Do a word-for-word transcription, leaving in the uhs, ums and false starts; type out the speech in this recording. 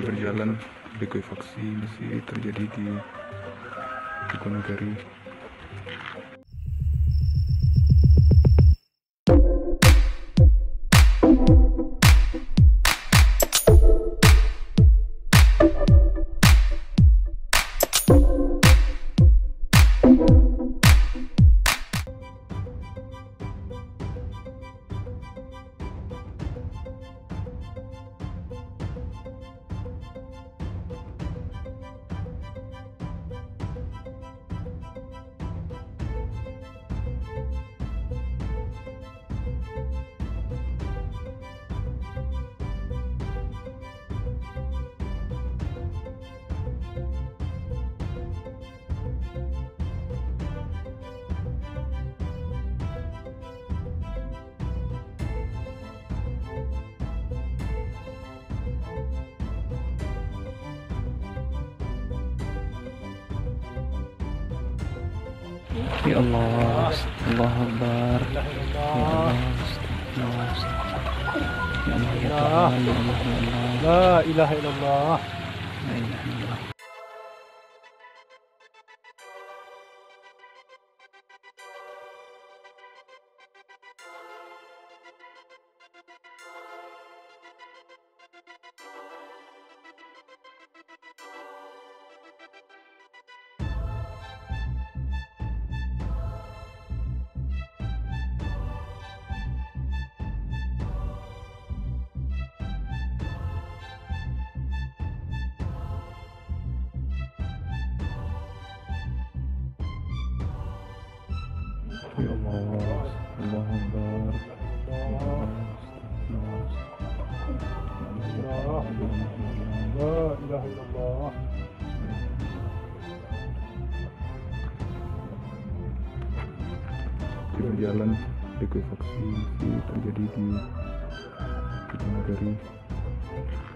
berjalan likuifaksi masih terjadi di Diponegoro. Ya Allah, Allah Akbar, ya Allah, Allah, ya Allah, ya Tuhan, ya Allah, ya Allah, La ilaha illallah. la ilaha illallah. Ya Allah, Allah Akbar, ya Allah, La ilaha illallah. berjalan likuifaksi masih terjadi di Diponegoro.